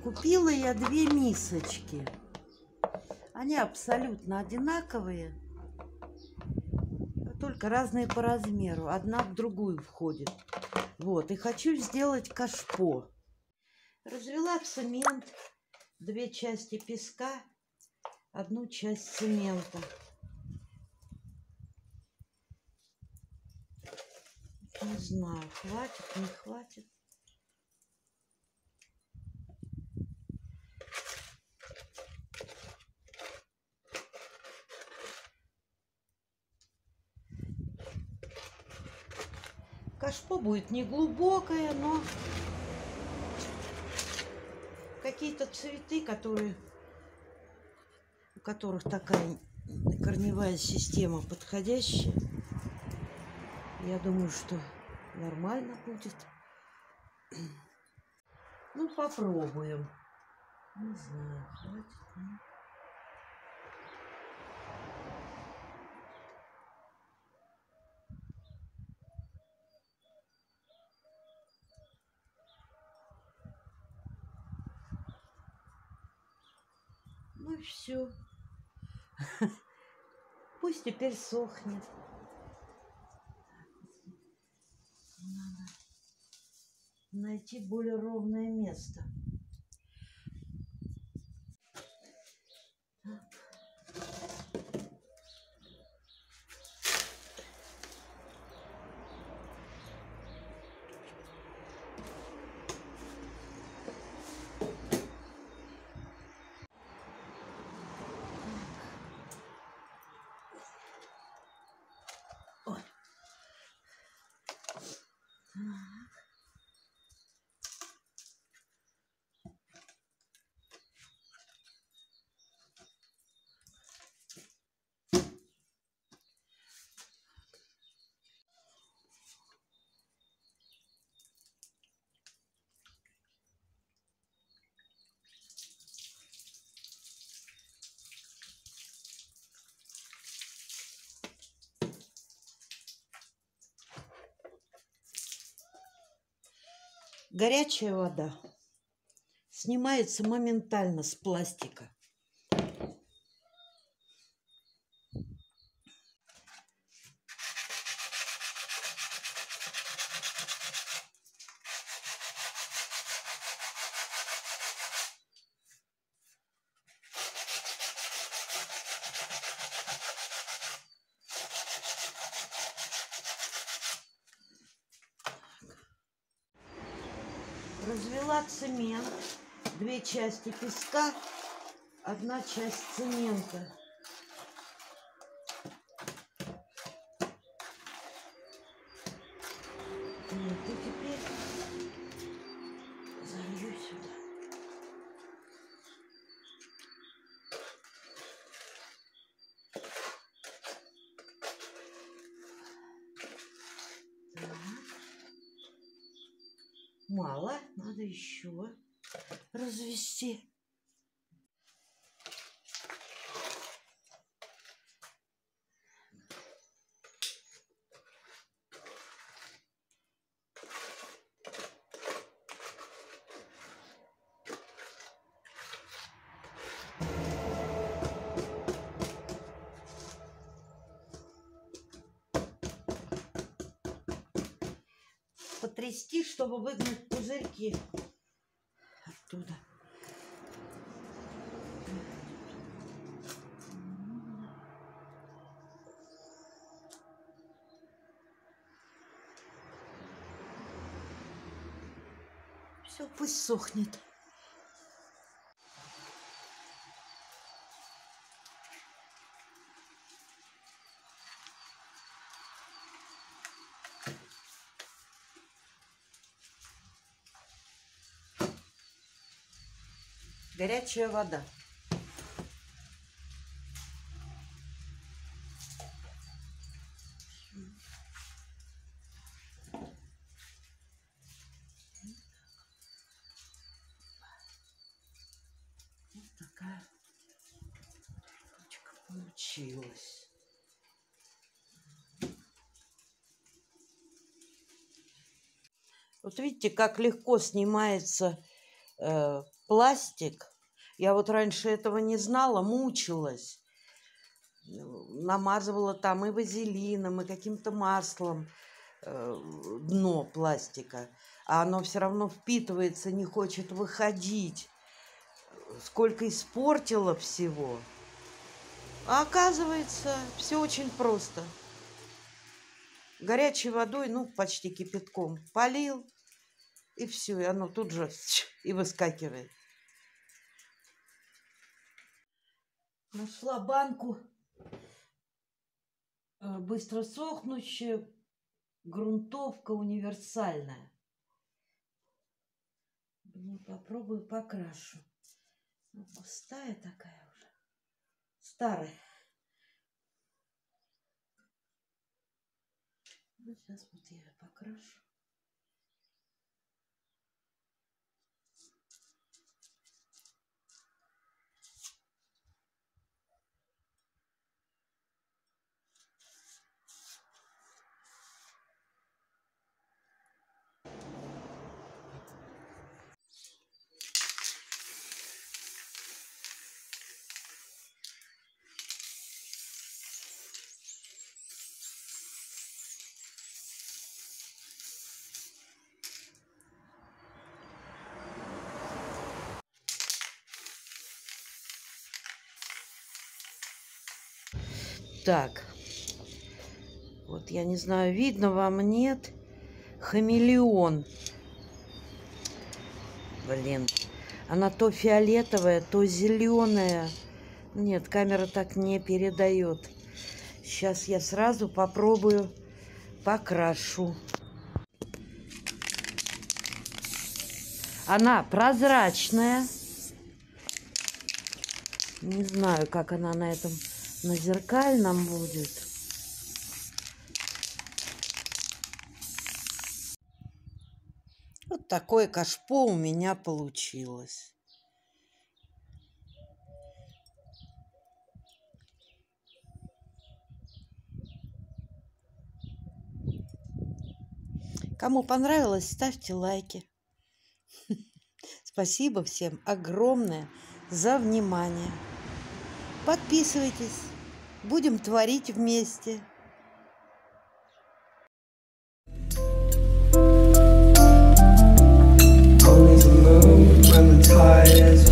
Купила я две мисочки. Они абсолютно одинаковые, только разные по размеру. Одна в другую входит. Вот. И хочу сделать кашпо. Развела цемент, 2 части песка, 1 часть цемента. Не знаю, хватит, не хватит. Кашпо будет не глубокое, но какие-то цветы, у которых такая корневая система подходящая, я думаю, что нормально будет. Ну, попробуем. Не знаю, хватит, нет? Ну и все. Пусть теперь сохнет. Надо найти более ровное место. Горячая вода снимается моментально с пластика. Развела цемент, 2 части песка, 1 часть цемента. Вот, и теперь залью сюда. Так. Мало, надо еще развести. Потрясти, чтобы выгнать пузырьки оттуда. Все, пусть сохнет. Горячая вода. Вот такая штучка получилась. Вот видите, как легко снимается пластик. Я вот раньше этого не знала, мучилась. Намазывала там и вазелином, и каким-то маслом дно пластика. А оно все равно впитывается, не хочет выходить. Сколько испортила всего. А оказывается, все очень просто. Горячей водой, ну, почти кипятком полил, и все, и оно тут же и выскакивает. Нашла банку быстро сохнущая, грунтовка универсальная. Ну, попробую покрашу. Пустая такая уже. Старая. Ну, сейчас вот я ее покрашу. Так, вот я не знаю, видно вам, нет? Хамелеон. Блин, она то фиолетовая, то зеленая. Нет, камера так не передает. Сейчас я сразу попробую покрашу. Она прозрачная. Не знаю, как она на этом, на зеркальном будет. Вот такое кашпо у меня получилось. Кому понравилось, ставьте лайки. Спасибо всем огромное за внимание. Подписывайтесь. Будем творить вместе. Always alone when the tide is